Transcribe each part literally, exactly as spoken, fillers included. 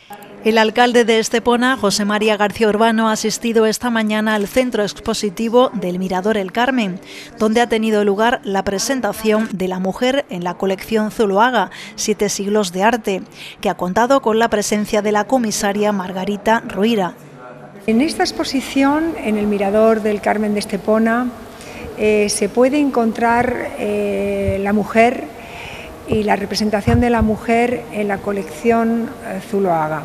El alcalde de Estepona, José María García Urbano, ha asistido esta mañana al centro expositivo del Mirador El Carmen, donde ha tenido lugar la presentación de la mujer en la colección Zuloaga, Siete siglos de arte, que ha contado con la presencia de la comisaria Margarita Ruira. En esta exposición, en el Mirador del Carmen de Estepona, eh, se puede encontrar eh, la mujer y la representación de la mujer en la colección eh, Zuloaga.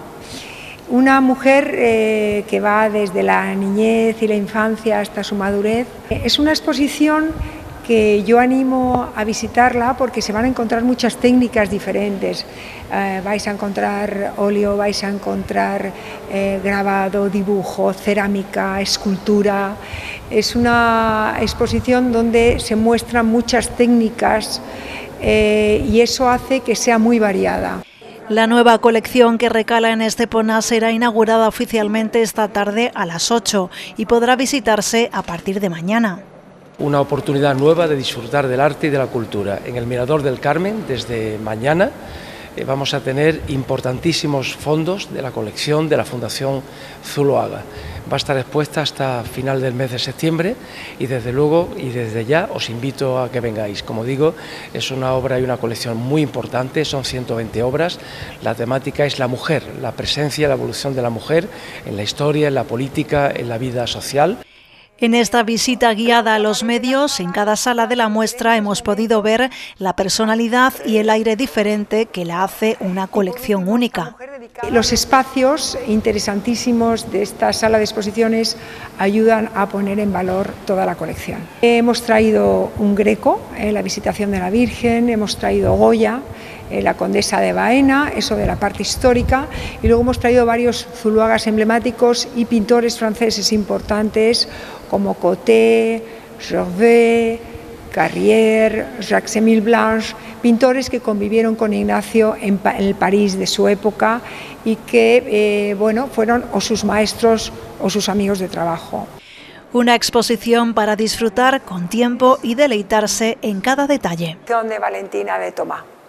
Una mujer eh, que va desde la niñez y la infancia hasta su madurez. Es una exposición que yo animo a visitarla porque se van a encontrar muchas técnicas diferentes. Eh, vais a encontrar óleo, vais a encontrar eh, grabado, dibujo, cerámica, escultura. Es una exposición donde se muestran muchas técnicas eh, y eso hace que sea muy variada. La nueva colección que recala en Estepona será inaugurada oficialmente esta tarde a las ocho y podrá visitarse a partir de mañana. Una oportunidad nueva de disfrutar del arte y de la cultura. En el Mirador del Carmen, desde mañana, eh, vamos a tener importantísimos fondos de la colección de la Fundación Zuloaga. Va a estar expuesta hasta final del mes de septiembre y desde luego y desde ya os invito a que vengáis. Como digo, es una obra y una colección muy importante, son ciento veinte obras. La temática es la mujer, la presencia y la evolución de la mujer en la historia, en la política, en la vida social. En esta visita guiada a los medios, en cada sala de la muestra hemos podido ver la personalidad y el aire diferente que la hace una colección única. Los espacios interesantísimos de esta sala de exposiciones ayudan a poner en valor toda la colección. Hemos traído un Greco, eh, la Visitación de la Virgen, hemos traído Goya, eh, la Condesa de Baena, eso de la parte histórica, y luego hemos traído varios Zuloagas emblemáticos y pintores franceses importantes como Coté, Gervais, Carrière, Jacques-Émile Blanche, pintores que convivieron con Ignacio en, pa en el París de su época y que eh, bueno, fueron o sus maestros o sus amigos de trabajo. Una exposición para disfrutar con tiempo y deleitarse en cada detalle. De Valentina de Tomás.